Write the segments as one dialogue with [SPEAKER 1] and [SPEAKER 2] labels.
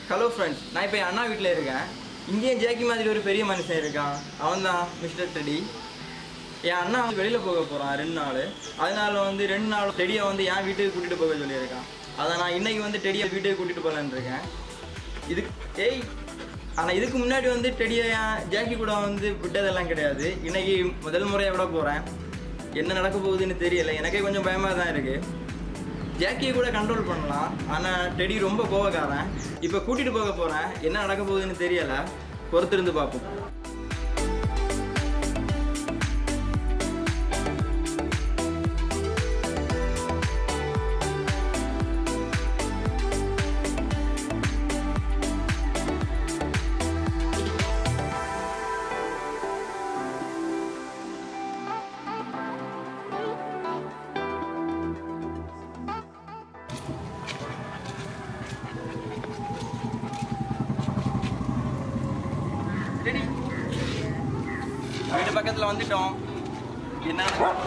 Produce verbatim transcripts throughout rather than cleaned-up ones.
[SPEAKER 1] Hello friends, நான் இப்போ என் அண்ணா வீட்டில் இருக்கேன். இங்கேயும் ஜேக்கி மாதிரி ஒரு பெரிய மனுஷன் இருக்கான். அவன் தான் மிஸ்டர் டெடி. என் அண்ணா வந்து வெளியில் போக போகிறான் ரெண்டு நாள். அதனால வந்து ரெண்டு நாள் டெடியை வந்து என் வீட்டுக்கு கூட்டிகிட்டு போக சொல்லியிருக்கான். அதை நான் இன்றைக்கி வந்து டெடியை வீட்டுக்கு கூட்டிகிட்டு போகலான்னு இருக்கேன். இதுக்கு ஏய் ஆனால் இதுக்கு முன்னாடி வந்து டெடியை என் ஜேக்கி கூட வந்து விட்டதெல்லாம் கிடையாது. இன்றைக்கி முதல் முறையை விட போகிறேன். என்ன நடக்க போகுதுன்னு தெரியலை. எனக்கே கொஞ்சம் பயமாக தான் இருக்குது. ஜேக்கியை கூட கண்ட்ரோல் பண்ணலாம், ஆனால் டெடி ரொம்ப கோவக்காரன். இப்போ கூட்டிகிட்டு போக போகிறேன். என்ன நடக்க போகுதுன்னு தெரியலை. பொறுத்திருந்து பார்ப்போம். வீட்டு பக்கத்தில் வந்துட்டோம். என்ன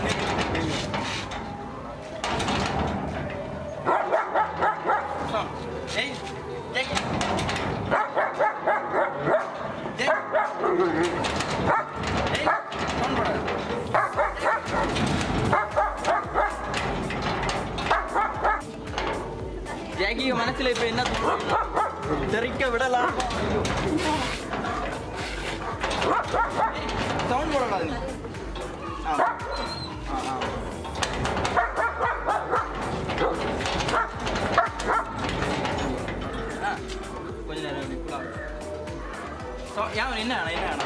[SPEAKER 1] ஜாக்கி மனசுல இப்ப என்ன தெரிக்க விடலாம். சவுண்ட் போடக்கூடாது நீ. கொஞ்ச நேரம் ஏன் என்ன என்ன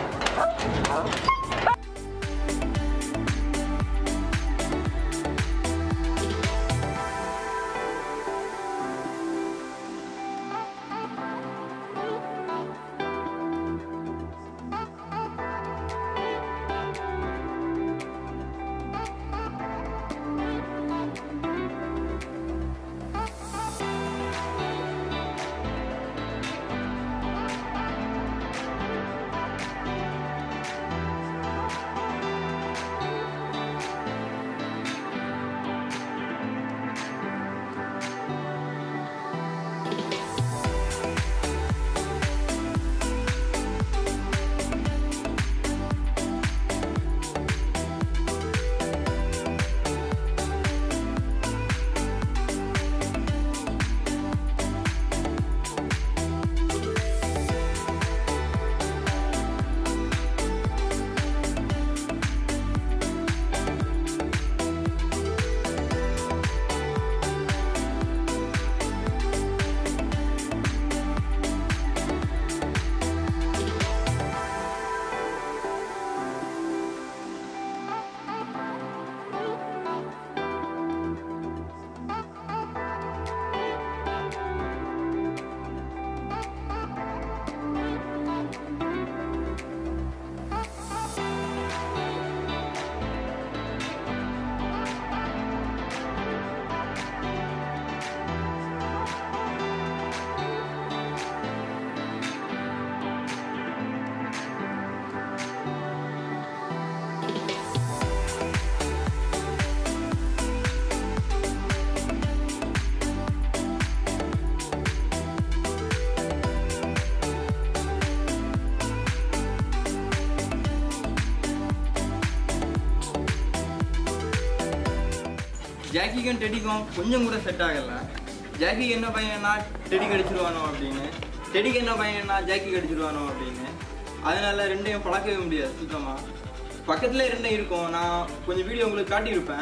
[SPEAKER 1] ஜாக்கிக்கும் டெடிக்கும் கொஞ்சம் கூட செட் ஆகலை. ஜாக்கிக்கு என்ன பையன்னா டெடி கடிச்சிருவானோ அப்படின்னு, டெடிக்கு என்ன பையன்னா ஜாக்கி கடிச்சிருவானோ அப்படின்னு. அதனால ரெண்டையும் பழக்கவே முடியாது சுத்தமாக. பக்கத்துலேயே ரெண்டும் இருக்கும். நான் கொஞ்சம் வீடியோ உங்களுக்கு காட்டியிருப்பேன்.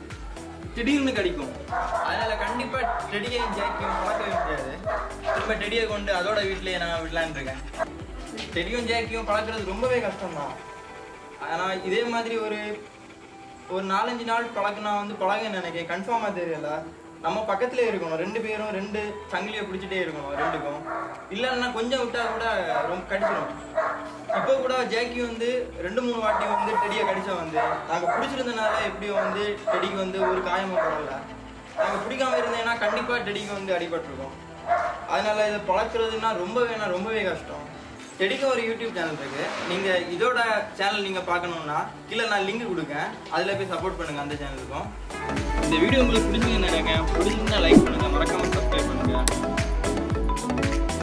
[SPEAKER 1] திடீர்னு கடிக்கும். அதனால கண்டிப்பாக டெடியையும் ஜாக்கியும் பழக்கவே முடியாது. திரும்ப டெடியை கொண்டு அதோட வீட்டிலேயே நான் விடலான்னு இருக்கேன். டெடியும் ஜாக்கியும் பழக்கிறது ரொம்பவே கஷ்டம்தான். ஆனால் இதே மாதிரி ஒரு ஒரு நாலஞ்சு நாள் பழக்கினா வந்து பழக நினைக்கிறேன். கன்ஃபார்மாக தெரியல. நம்ம பக்கத்துலேயே இருக்கணும். ரெண்டு பேரும் ரெண்டு சங்கிலியை பிடிச்சிட்டே இருக்கணும் ரெண்டுக்கும். இல்லைன்னா கொஞ்சம் விட்டால் கூட ரொம்ப கடிச்சிடும். இப்போ கூட ஜாக்கி வந்து ரெண்டு மூணு வாட்டி வந்து டெடியை கடிச்சா வந்து நாங்கள் பிடிச்சிருந்தனால எப்படியும் வந்து டெடிக்கு வந்து ஒரு காயமும் படலை. நாங்கள் பிடிக்காம இருந்தேன்னா கண்டிப்பாக டெடிக்கு வந்து அடிபட்டிருக்கோம். அதனால இதை பழக்கிறதுனா ரொம்ப வேணா ரொம்பவே கஷ்டம். டெடிக்கு ஒரு யூடியூப் சேனல் இருக்கு. நீங்க இதோட சேனல் நீங்க பார்க்கணும்னா கீழே நான் லிங்க் கொடுக்கேன், அதுல போய் சப்போர்ட் பண்ணுங்க அந்த சேனலுக்கும். இந்த வீடியோ உங்களுக்கு பிடிச்சிருக்குன்னு நினைக்கிறேன். பிடிச்சிருந்தா லைக் பண்ணுங்க, மறக்காம